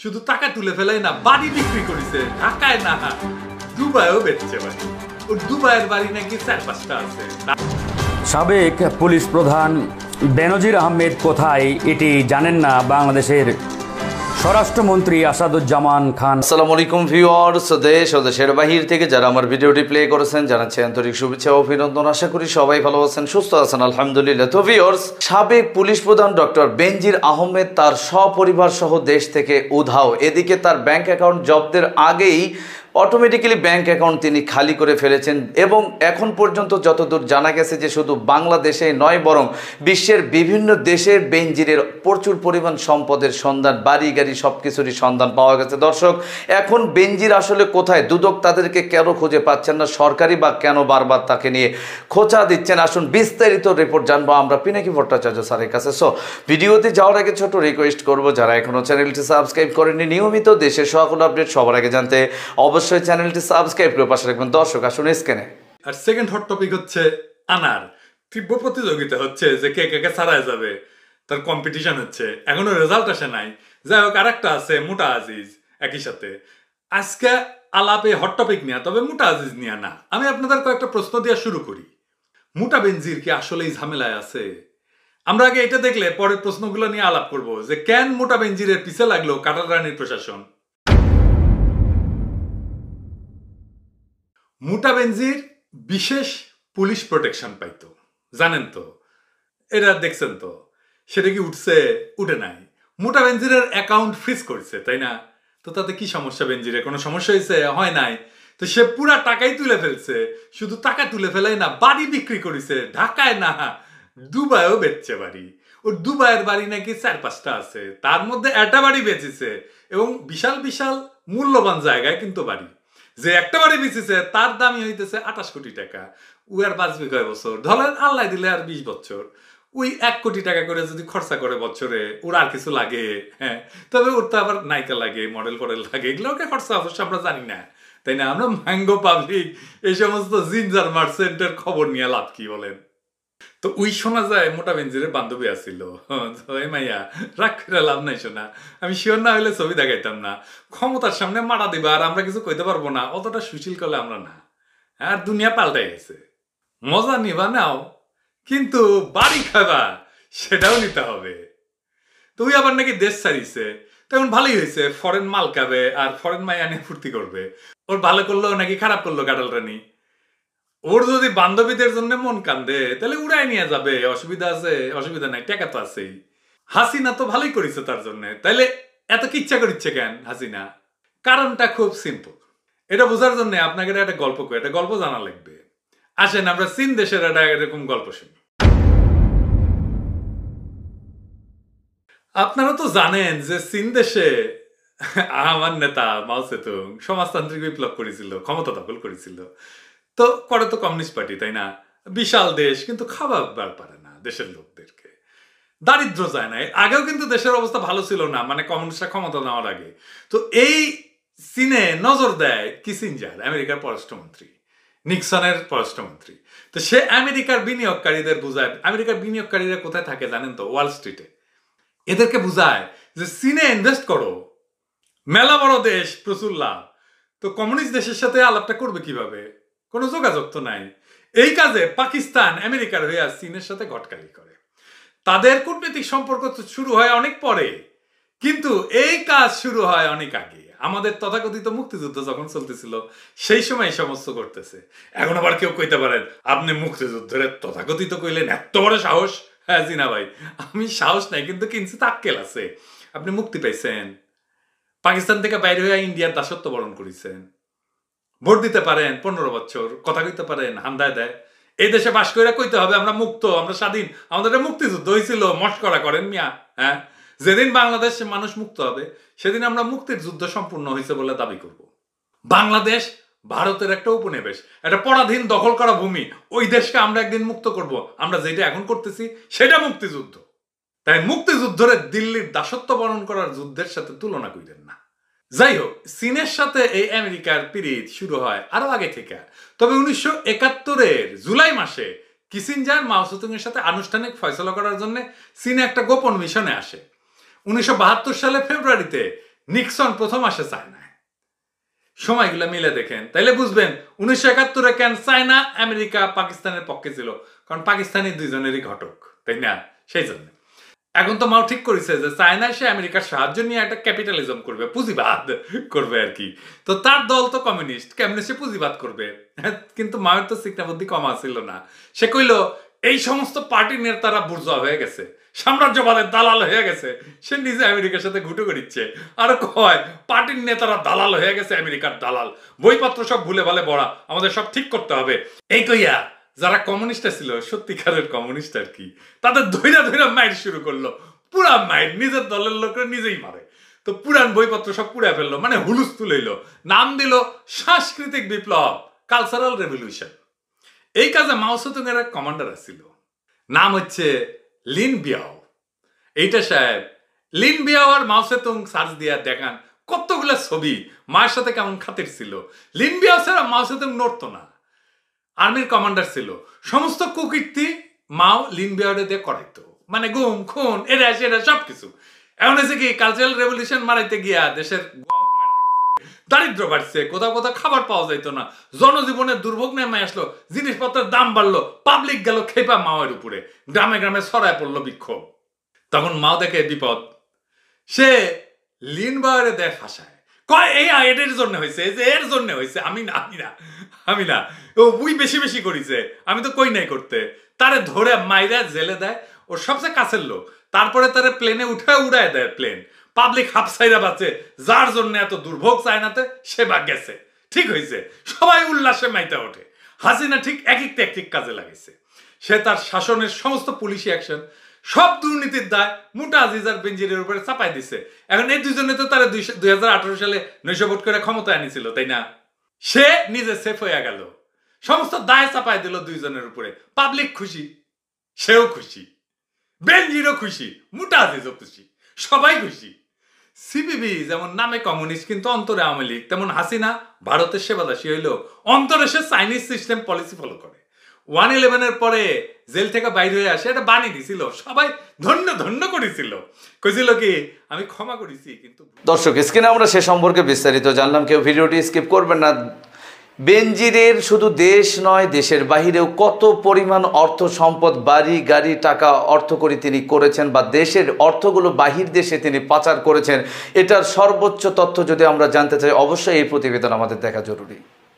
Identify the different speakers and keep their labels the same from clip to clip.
Speaker 1: শুধু টাকা তুলে ফেলাই না, বাড়ি বিক্রি করেছে। ঢাকায় না, দুবাইও বেচছে বাড়ি। ওর দুবাইয়ের বাড়ি নাকি 4-5টা আছে।
Speaker 2: সাবেক পুলিশ প্রধান বেনজির আহমেদ কোথায় এটি জানেন না বাংলাদেশের স্বরাষ্ট্রমন্ত্রী আসাদুজ্জামান খান।
Speaker 3: আসসালামু আলাইকুম ভিউয়ার্স, দেশ ও দেশের বাহির থেকে যারা আমার ভিডিওটি প্লে করেছেন জানাচ্ছি আন্তরিক শুভেচ্ছা ও অভিনন্দন। আশা করি সবাই ভালো আছেন, সুস্থ আছেন, আলহামদুলিল্লাহ। তো ভিউয়ার্স, সাবেক পুলিশ প্রধান ডক্টর বেনজির আহমেদ তার সপরিবার সহ দেশ থেকে উধাও। এদিকে তার ব্যাংক অ্যাকাউন্ট জব্দের আগেই অটোমেটিক্যালি ব্যাংক অ্যাকাউন্ট তিনি খালি করে ফেলেছেন এবং এখন পর্যন্ত যতদূর জানা গেছে যে শুধু বাংলাদেশে নয় বরং বিশ্বের বিভিন্ন দেশের বেনজিরের প্রচুর পরিমাণ সম্পদের সন্ধান, বাড়ি গাড়ি সব কিছুরই সন্ধান পাওয়া গেছে। দর্শক, এখন বেনজির আসলে কোথায়, দুদক তাদেরকে কেন খুঁজে পাচ্ছেন না, সরকারি বা কেন বারবার তাকে নিয়ে খোঁচা দিচ্ছেন, আসুন বিস্তারিত রিপোর্ট জানবো আমরা পিনাকি ভট্টাচার্য স্যারের কাছে। সো ভিডিওতে যাওয়ার আগে ছোট রিকোয়েস্ট করবো, যারা এখনও চ্যানেলটি সাবস্ক্রাইব করেননি, নিয়মিত দেশের সকল আপডেট সবার আগে জানতে অবশ্যই চ্যানেলটি সাবস্ক্রাইব করে পাশে রাখবেন। দর্শক আসুন স্ক্রিনে।
Speaker 1: আর সেকেন্ড হট টপিক হচ্ছে আনার তীব্র প্রতিযোগিতা হচ্ছে যে কে কে ছাড়ায় যাবে, তার কম্পিটিশন হচ্ছে, এখনো রেজাল্ট আসে নাই। যাই হোক, আরেকটা আছে মোটা আজিজ। একই সাথে আজকে আলাপে হট টপিক নিয়ে, তবে মোটা আজিজ নিয়ে না। আমি আপনাদের কয়েকটা প্রশ্ন দিয়ে শুরু করি। মোটা বেনজির কি আসলেই ঝামেলায় আছে? আমরা আগে এটা দেখলে পরের প্রশ্নগুলো নিয়ে আলাপ করব যে কেন মোটা বেনজিরের পিছে লাগলো কাটাল রানীর প্রশাসন। মোটা বেনজির বিশেষ পুলিশ প্রোটেকশন পাইতো, জানেন তো, এটা দেখছেন তো। সেটা কি উঠছে? উঠে নাই। মোটা বেনজিরের অ্যাকাউন্ট ফ্রিজ করছে, তাই না? তো তাতে কি সমস্যা? বেনজিরের কোনো সমস্যা হয়েছে? হয় নাই। তো সে পুরা টাকাই তুলে ফেলছে। শুধু টাকা তুলে ফেলাই না, বাড়ি বিক্রি করেছে। ঢাকায় না, দুবাইও বেচছে বাড়ি। ওর দুবাইয়ের বাড়ি নাকি 4-5টা আছে, তার মধ্যে একটা বাড়ি বেচেছে এবং বিশাল বিশাল মূল্যবান জায়গায় কিন্তু বাড়ি। যে একটা বাড়ি বেচেছে তার দামই হইতেছে 28 কোটি টাকা। ও আর বাঁচবে কয় বছর? ধরেন আল্লাহ দিলে আর 20 বছর। ওই 1 কোটি টাকা করে যদি খরচা করে বছরে, ওর আর কিছু লাগে? হ্যাঁ, তবে ওর তো আবার নায়িকা লাগে, মডেল ফডেল লাগে, এগুলোকে খরচা অবশ্য আমরা জানি না, তাই না? আমরা ম্যাঙ্গো পাবলিক এই সমস্ত জিঞ্জার মার্চেন্টের খবর নিয়ে লাভ কি বলেন? তো ওই শোনা যায় মোটা বেনজিরের বান্ধবী আসছিল। মাইয়া রাগ করে লাভ নাই, শোনা। আমি শিওর না হইলে ছবি দেখাইতাম না। ক্ষমতার সামনে মারা দিবা আর আমরা কিছু কইতে পারবো না, অতটা সুশীল করলে আমরা না। আর দুনিয়া পাল্টাই গেছে। মজা নিবা নাও, কিন্তু বাড়ি খাবা সেটাও নিতে হবে। তো ওই আবার নাকি দেশ ছাড়িছে। তখন ভালোই হয়েছে, ফরেন মাল খাবে আর ফরেন মাইয়া নিয়ে ফুর্তি করবে। ওর ভালো করলো নাকি খারাপ করলো কাটাল রানী? ওর যদি বান্ধবীদের জন্য মন কান্দে তাহলে উড়াই নিয়ে যাবে, অসুবিধা আছে? অসুবিধা নাই, টাকা তো আছেই। হাসিনা তো ভালোই করেছে তার জন্য, তাইলে এত কিচ্ছা করিচ্ছে কেন হাসিনা? কারণটা খুব সিম্পল। এটা বোঝার জন্য আপনাকে একটা গল্প করি, একটা গল্প জানা লাগবে। আসেন আমরা চীন দেশের একটা এরকম গল্প শুনি। আপনারা তো জানেন যে চীন দেশে আমার নেতা মাও সেতুং সমাজতান্ত্রিক বিপ্লব করেছিল, ক্ষমতা দখল করেছিল। তো করে তো কমিউনিস্ট পার্টি, তাই না? বিশাল দেশ, কিন্তু খাবার পারে না দেশের লোকদেরকে। দারিদ্র যায় না। আগেও কিন্তু দেশের অবস্থা ভালো ছিল না, মানে কমিউনিস্টরা ক্ষমতা নেওয়ার আগে। তো এই চীনে নজর দেয় কিসিঞ্জার, আমেরিকার পররাষ্ট্রমন্ত্রী, নিক্সনের পররাষ্ট্রমন্ত্রী। তো সে আমেরিকার বিনিয়োগকারীদের বুঝায়। আমেরিকার বিনিয়োগকারীরা কোথায় থাকে জানেন তো? ওয়াল স্ট্রিটে। এদেরকে বুঝায় যে চীনে ইনভেস্ট করো, মেলা বড় দেশ, প্রচুর লাভ। তো কমিউনিস্ট দেশের সাথে আলাপটা করবে কিভাবে? কোনো যোগাযোগ তো নাই। এই কাজে পাকিস্তান আমেরিকার হয়ে চীনের সাথে ঘটকালি করে। তাদের কূটনৈতিক সম্পর্ক শুরু হয় অনেক পরে, কিন্তু এই কাজ শুরু হয় অনেক আগে। আমাদের তথাকথিত মুক্তিযুদ্ধ যখন চলতেছিল সেই সময় এই সমস্ত করতেছে। এখন আবার কেউ কইতে পারেন আপনি মুক্তিযুদ্ধের তথাকথিত কইলেন, এত বড় সাহস? হ্যাঁ জিনা ভাই, আমি সাহস নাই, কিন্তু কিঞ্চিত আক্কেল আছে। আপনি মুক্তি পাইছেন, পাকিস্তান থেকে বাইরে হয়ে ইন্ডিয়ার দাসত্ব বরণ করেছেন, ভোট দিতে পারেন 15 বছর, কথা কইতে পারেন, হান্দায় দেয়। এই দেশে বাস করে কইতে হবে আমরা মুক্ত, আমরা স্বাধীন, আমাদের মুক্তিযুদ্ধ হয়েছিল, মস্করা করেন মিয়া। হ্যাঁ, যেদিন বাংলাদেশ মানুষ মুক্ত হবে সেদিন আমরা মুক্তির যুদ্ধ সম্পূর্ণ হয়েছে বলে দাবি করব। বাংলাদেশ ভারতের একটা উপনিবেশ, একটা পরাধীন দখল করা ভূমি। ওই দেশকে আমরা একদিন মুক্ত করব। আমরা যেটা এখন করতেছি সেটা মুক্তিযুদ্ধ। তাই মুক্তিযুদ্ধরে দিল্লির দাসত্ব বরণ করার যুদ্ধের সাথে তুলনা করেন না। যাই হোক, চীনের সাথে এই আমেরিকার পিরিত শুরু হয় আরো আগে থেকে। তবে 1971-এর জুলাই মাসে কিসিঞ্জার মাও সেতুং এর সাথে আনুষ্ঠানিক ফয়সলা করার জন্য চীনে একটা গোপন মিশনে আসে। 1972 সালে ফেব্রুয়ারিতে নিক্সন প্রথম আসে চায়নায়। সময়গুলো মিলে দেখেন তাইলে বুঝবেন 1971 কেন চায়না আমেরিকা পাকিস্তানের পক্ষে ছিল, কারণ পাকিস্তানি দুইজনেরই ঘটক, তাই না? সেই জন্য এখন তো মাও ঠিক করেছে যে চায়না সে আমেরিকার সাহায্য নিয়ে একটা ক্যাপিটালিজম করবে, পুঁজিবাদ করবে আর কি। তো তার দল তো কমিউনিস্ট, কেমনে সে পুঁজিবাদ করবে? কিন্তু মায়ের তো চিন্তা বুদ্ধি কমা ছিল না। সে কইল এই সমস্ত পার্টির নেতারা বুর্জোয়া হয়ে গেছে, সাম্রাজ্যবাদের দালাল হয়ে গেছে। সে নিজে আমেরিকার সাথে ঘুটো করিচ্ছে আর কয় পার্টির নেতারা দালাল হয়ে গেছে, আমেরিকার দালাল, বইপত্র সব ভুলে ভালে বড়া, আমাদের সব ঠিক করতে হবে। এই কইয়া যারা কমিউনিস্ট ছিল, সত্যিকারের কমিউনিস্ট আর কি, তাদের ধৈরা ধৈরা মাইর শুরু করলো, পুরা মাইর, নিজের দলের লোকরা নিজেই মারে। তো পুরান বইপত্র সব পুড়ে ফেললো, মানে হুলুস তুলইল, নাম দিল সাংস্কৃতিক বিপ্লব, কালচারাল রেভলিউশন। এই কাজে মাও সেতুং এর এক কমান্ডার ছিল, নাম হচ্ছে লিন বিয়াও। এইটা সাহেব লিন বিয়াও আর মাও সেতুং সার্চ দিয়া দেখান কতগুলা ছবি, মায়ের সাথে কেমন খাতির ছিল। লিন বিয়াও ছাড়া মাও সেতুং নড়তো না, আর্মির কমান্ডার ছিল। সমস্ত কুকীর্তি মাও লিন বিয়াওরে দিয়ে করাইতো, মানে গুম খুন এরা সেরা সবকিছু। এখন এসে কি কালচারাল রেভলিউশন মারাইতে গিয়া দেশের দারিদ্র বাড়ছে, কোথাও কোথাও খাবার পাওয়া যাইতো না, জনজীবনের দুর্ভোগ নেমে আসলো, জিনিসপত্রের দাম বাড়লো, পাবলিক গেল খেপা মাওয়ের উপরে, গ্রামে গ্রামে ছড়ায় পড়লো বিক্ষোভ। তখন মাও দেখে বিপদ, সে লিন বাওয়ারে দেয় ফাঁসায়, কয় এই এর জন্য হয়েছে, এই যে এর জন্য হয়েছে, আমি না আমি না আমি না, ও উই বেশি বেশি করিছে, আমি তো কই নাই করতে। তারে ধরে মাইরা জেলে দেয়, ওর সবচেয়ে কাছের লোক। তারপরে তারে প্লেনে উঠে উড়ায় দেয় প্লেন, পাবলিক হাফসাইরা বাঁচে, যার জন্য এত দুর্ভোগ চায়নাতে সে বা গেছে। ঠিক হয়েছে, সবাই উল্লাসে মাইতে ওঠে। হাসিনা ঠিক এক এক কাজে লাগাইছে। সে তার শাসনের সমস্ত পুলিশি অ্যাকশন, সব দুর্নীতির দায় মুটা আজিজ আর বেনজিরের উপরে চাপাই দিছে। এখন এই দুজনে তো তারা 2018 সালে 900 ভোট করে ক্ষমতা আনিছিল, তাই না? সে নিজে সেফ হয়ে গেল, সমস্ত দায় চাপাই দিল দুইজনের উপরে। পাবলিক খুশি, সেও খুশি, বেনজিরও খুশি, মুটা আজিজও খুশি, সবাই খুশি। সিপিবি যেমন নামে কমিউনিস্ট কিন্তু অন্তরে আওয়ামী লীগ, তেমন হাসিনা ভারতের সেবাদাসী হইলেও অন্তরে সে চাইনিজ সিস্টেম পলিসি ফলো করে। 1/11 পরে জেল থেকে বাইরে হয়ে আসে, এটা বানিয়ে দিছিল, সবাই ধন্য ধন্য করেছিল, কইছিল কি আমি ক্ষমা করেছি। কিন্তু
Speaker 3: দর্শক স্ক্রিনে আমরা সে সম্পর্কে বিস্তারিত জানলাম, কেউ ভিডিওটি স্কিপ করবেন না। বেনজিরের শুধু দেশ নয়, দেশের বাহিরেও কত পরিমাণ অর্থ সম্পদ, বাড়ি গাড়ি টাকা অর্থকরী তিনি করেছেন, বা দেশের অর্থগুলো বাহির দেশে তিনি পাচার করেছেন, এটার সর্বোচ্চ তথ্য যদি আমরা জানতে চাই, অবশ্যই এই প্রতিবেদন আমাদের দেখা জরুরি।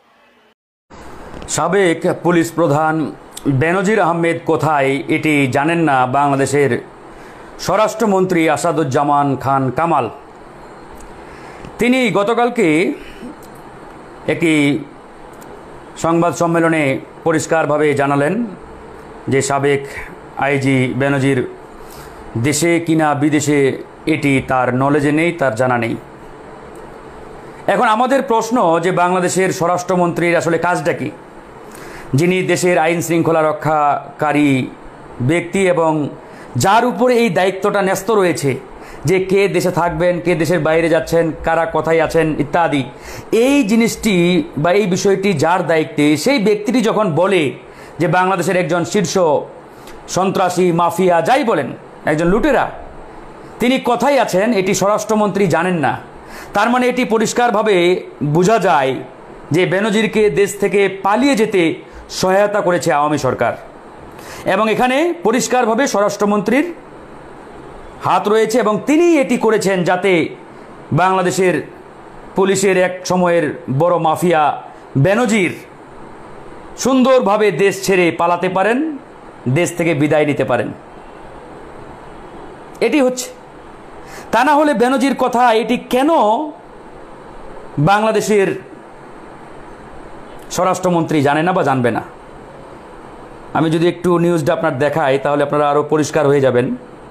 Speaker 2: সাবেক পুলিশ প্রধান বেনজির আহমেদ কোথায় এটি জানেন না বাংলাদেশের স্বরাষ্ট্রমন্ত্রী আসাদুজ্জামান খান কামাল। তিনি গতকালকে একটি সংবাদ সম্মেলনে পরিষ্কারভাবে জানালেন যে সাবেক আইজি বেনজির দেশে কিনা বিদেশে এটি তার নলেজে নেই, তার জানা নেই। এখন আমাদের প্রশ্ন যে বাংলাদেশের স্বরাষ্ট্রমন্ত্রীর আসলে কাজটা কি, যিনি দেশের আইন শৃঙ্খলা রক্ষাকারী ব্যক্তি এবং যার উপরে এই দায়িত্বটা ন্যস্ত রয়েছে যে কে দেশে থাকবেন, কে দেশের বাইরে যাচ্ছেন, কারা কোথায় আছেন ইত্যাদি, এই জিনিসটি বা এই বিষয়টি যার দায়িত্বে, সেই ব্যক্তিটি যখন বলে যে বাংলাদেশের একজন শীর্ষ সন্ত্রাসী, মাফিয়া যাই বলেন, একজন লুটেরা, তিনি কোথায় আছেন এটি স্বরাষ্ট্রমন্ত্রী জানেন না, তার মানে এটি পরিষ্কারভাবে বোঝা যায় যে বেনজিরকে দেশ থেকে পালিয়ে যেতে সহায়তা করেছে আওয়ামী সরকার। এবং এখানে পরিষ্কারভাবে স্বরাষ্ট্রমন্ত্রীর হাত রয়েছে এবং তিনি এটি করেছেন যাতে বাংলাদেশের পুলিশের এক সময়ের বড় মাফিয়া বেনজির সুন্দরভাবে দেশ ছেড়ে পালাতে পারেন, দেশ থেকে বিদায় নিতে পারেন। এটি হচ্ছে, তা না হলে বেনজির কথা এটি কেন বাংলাদেশের স্বরাষ্ট্রমন্ত্রী জানে না বা জানবে না? আমি যদি একটু নিউজটা আপনার দেখাই তাহলে আপনারা আরও পরিষ্কার হয়ে যাবেন।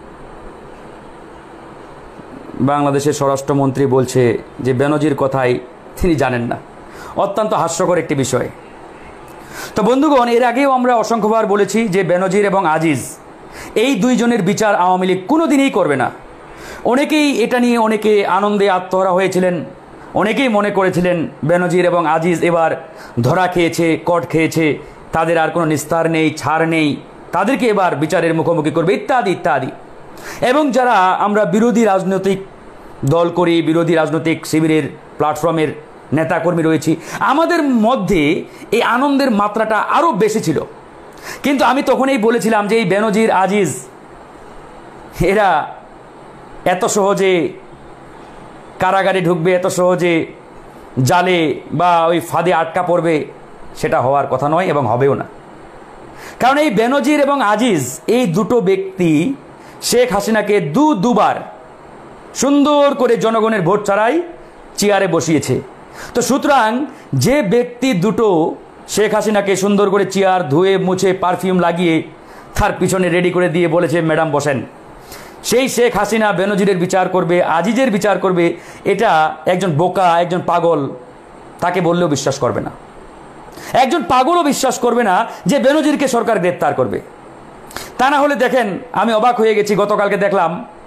Speaker 2: বাংলাদেশের স্বরাষ্ট্রমন্ত্রী বলছে যে বেনজির কথাই তিনি জানেন না। অত্যন্ত হাস্যকর একটি বিষয়। তো বন্ধুগণ, এর আগেও আমরা অসংখ্যবার বলেছি যে বেনজির এবং আজিজ এই দুইজনের বিচার আওয়ামী লীগ কোনো দিনই করবে না। অনেকেই এটা নিয়ে অনেকে আনন্দে আত্মহারা হয়েছিলেন, অনেকেই মনে করেছিলেন বেনজির এবং আজিজ এবার ধরা খেয়েছে, কট খেয়েছে, তাদের আর কোনো নিস্তার নেই, ছাড় নেই, তাদেরকে এবার বিচারের মুখোমুখি করবে ইত্যাদি ইত্যাদি। এবং যারা আমরা বিরোধী রাজনৈতিক দল করি, বিরোধী রাজনৈতিক শিবিরের প্ল্যাটফর্মের নেতাকর্মী রয়েছি, আমাদের মধ্যে এই আনন্দের মাত্রাটা আরও বেশি ছিল। কিন্তু আমি তখনই বলেছিলাম যে এই বেনজির, আজিজ এরা এত সহজে কারাগারে ঢুকবে, এত সহজে জালে বা ওই ফাঁদে আটকা পড়বে, সেটা হওয়ার কথা নয় এবং হবেও না। কারণ এই বেনজির এবং আজিজ এই দুটো ব্যক্তি শেখ হাসিনাকে দুবার সুন্দর করে জনগণের ভোট ছাড়াই চেয়ারে বসিয়েছে। তো সুতরাং যে ব্যক্তি দুটো শেখ হাসিনাকে সুন্দর করে চেয়ার ধুয়ে মুছে পারফিউম লাগিয়ে তার পিছনে রেডি করে দিয়ে বলেছে ম্যাডাম বসেন, সেই শেখ হাসিনা বেনজিরের বিচার করবে, আজিজের বিচার করবে, এটা একজন বোকা, একজন পাগল তাকে বললেও বিশ্বাস করবে না। একজন পাগলও বিশ্বাস করবে না যে বেনজিরকে সরকার গ্রেপ্তার করবে। তা না হলে দেখেন, আমি অবাক হয়ে গেছি, গতকালকে দেখলাম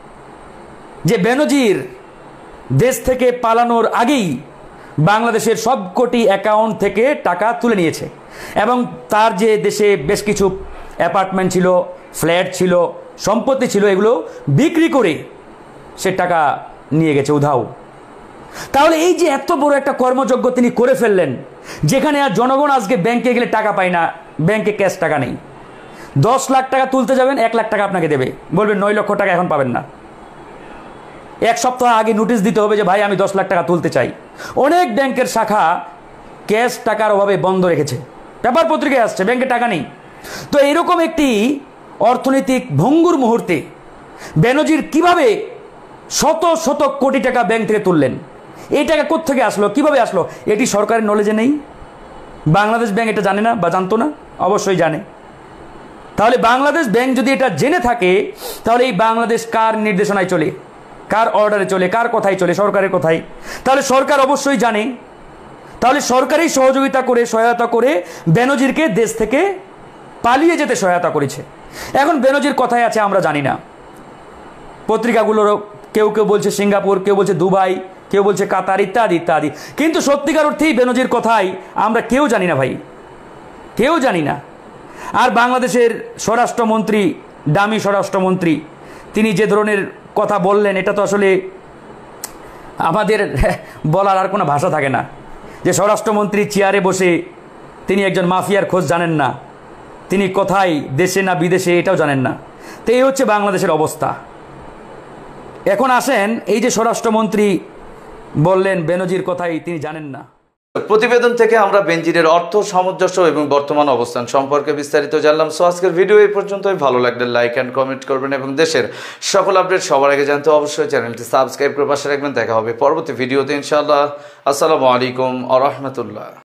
Speaker 2: যে বেনজির দেশ থেকে পালানোর আগেই বাংলাদেশের সবকটি অ্যাকাউন্ট থেকে টাকা তুলে নিয়েছে এবং তার যে দেশে বেশ কিছু অ্যাপার্টমেন্ট ছিল, ফ্ল্যাট ছিল, সম্পত্তি ছিল, এগুলো বিক্রি করে সে টাকা নিয়ে গেছে উধাও। তাহলে এই যে এত বড় একটা কর্মযজ্ঞ তিনি করে ফেললেন, যেখানে আর জনগণ আজকে ব্যাংকে গেলে টাকা পায় না, ব্যাংকে ক্যাশ টাকা নেই, 10 লাখ টাকা তুলতে যাবেন 1 লাখ টাকা আপনাকে দেবে, বলবেন 9 লক্ষ টাকা এখন পাবেন না, 1 সপ্তাহ আগে নোটিশ দিতে হবে যে ভাই আমি 10 লাখ টাকা তুলতে চাই। অনেক ব্যাংকের শাখা ক্যাশ টাকার অভাবে বন্ধ রেখেছে, পেপার পত্রিকায় আসছে ব্যাংকে টাকা নেই। তো এরকম একটি অর্থনৈতিক ভঙ্গুর মুহূর্তে বেনজির কিভাবে শত শত কোটি টাকা ব্যাংক থেকে তুললেন, এই টাকা কোত্থেকে আসলো, কিভাবে আসলো, এটি সরকারের নলেজে নেই? বাংলাদেশ ব্যাংক এটা জানে না বা জানতো না? অবশ্যই জানে। তাহলে বাংলাদেশ ব্যাংক যদি এটা জেনে থাকে, তাহলে এই বাংলাদেশ কার নির্দেশনায় চলে, কার অর্ডারে চলে, কার কথাই চলে? সরকারের কথাই। তাহলে সরকার অবশ্যই জানে। তাহলে সরকারই সহযোগিতা করে, সহায়তা করে বেনজিরকে দেশ থেকে পালিয়ে যেতে সহায়তা করেছে। এখন বেনজির কথায় আছে আমরা জানি না, পত্রিকাগুলোরও কেউ কেউ বলছে সিঙ্গাপুর, কেউ বলছে দুবাই, কেউ বলছে কাতার, ইত্যাদি ইত্যাদি। কিন্তু সত্যিকার অর্থেই বেনজির কথাই আমরা কেউ জানি না ভাই, কেউ জানি না। আর বাংলাদেশের স্বরাষ্ট্রমন্ত্রী, দামি স্বরাষ্ট্রমন্ত্রী, তিনি যে ধরনের কথা বললেন, এটা তো আসলে আমাদের বলার আর কোনো ভাষা থাকে না। যে স্বরাষ্ট্রমন্ত্রী চেয়ারে বসে তিনি একজন মাফিয়ার খোঁজ জানেন না, তিনি কোথায় দেশে না বিদেশে এটাও জানেন না। তো এই হচ্ছে বাংলাদেশের অবস্থা। এখন আসেন, এই যে স্বরাষ্ট্রমন্ত্রী বললেন বেনজির কথাই তিনি জানেন না।
Speaker 3: প্রতিবেদন থেকে আমরা বেনজিরের অর্থ সামঞ্জস্য এবং বর্তমান অবস্থান সম্পর্কে বিস্তারিত জানলাম। সো আজকের ভিডিও এই পর্যন্তই। ভালো লাগলে লাইক অ্যান্ড কমেন্ট করবেন এবং দেশের সকল আপডেট সবার আগে জানতে অবশ্যই চ্যানেলটি সাবস্ক্রাইব করে পাশে রাখবেন। দেখা হবে পরবর্তী ভিডিওতে ইনশাআল্লাহ। আসসালামু আলাইকুম ওয়া রাহমাতুল্লাহ।